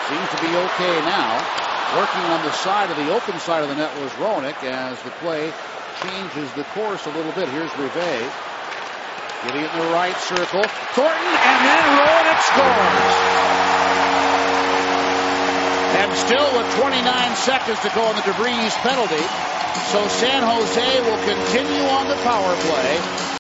Seems to be okay now. Working on the side of the open side of the net was Roenick as the play changes the course a little bit. Here's Rivet. Getting it in the right circle. Thornton, and then Roenick scores. And still with 29 seconds to go on the DeVries penalty. So San Jose will continue on the power play.